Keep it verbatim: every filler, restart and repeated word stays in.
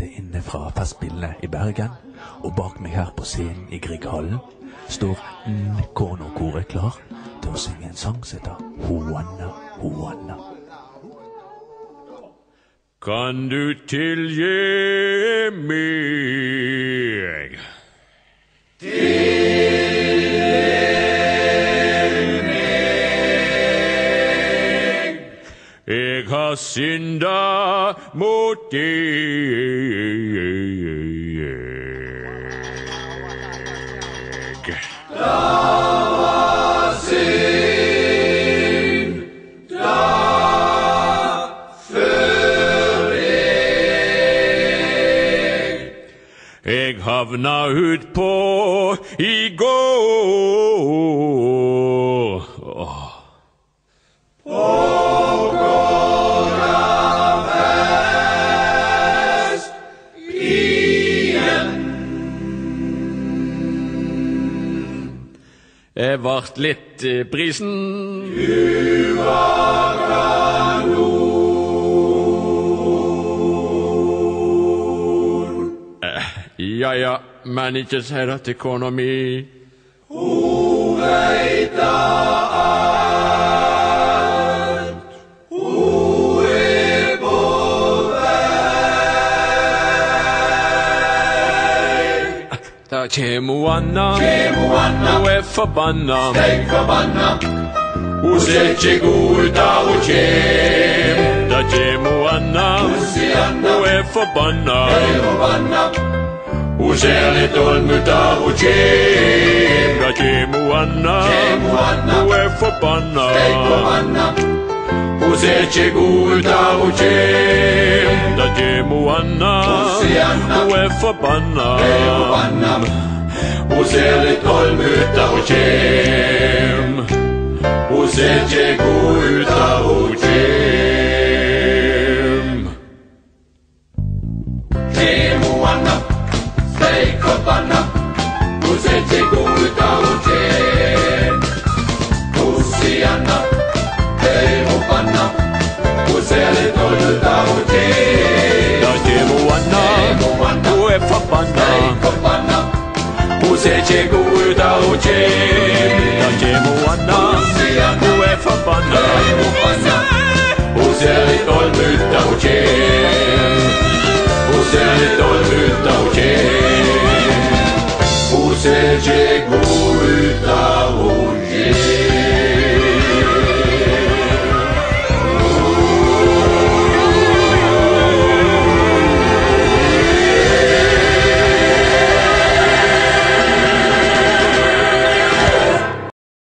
inne fra Festspillene i Bergen, og bak meg her på scenen i Grieghallen står Nkono-koret klar til å synge en sang som heter Hoanna, Hoanna. Kan du tilgi meg? Jeg har synda mot deg. Da var synd, da før deg. Jeg havna utpå i går. Åh. Jeg vart litt i prisen. Du var kanon. Eh, ja, ja, men ikke si det til kona mi. Hun vet da alt. Hun er på vei. Da kjem hun Anna. Kjem hun Anna. Hun er forbanna. Steik forbanna. Hun ser ikke god ut da hun kjem. Da kjem hun Anna. Anna. Hun er forbanna. Er forbanna. Hun ser litt olm ut da hun kjem. Da kjem hun Anna. Kjem hun Anna. Hun er forbanna. Steik forbanna. Hun ser ikke god ut da hun kjem. Da kjem hun Anna. Anna. Hun er forbanna. Er forbanna. Hun ser litt olm ut da hun kjem. Hun ser ikke god ut da hun kjem. Kjem hun Anna. Steik forbanna. Hun ser ikke god ut da hun kjem. Anna. Er forbanna. Hun ser litt olm ut da hun kjem. Da kjem hun Anna. Hun er forbanna. Forbanna. Hun ser ikke god ut da hun kjem. Da kjem hun Anna. Hun er forbanna.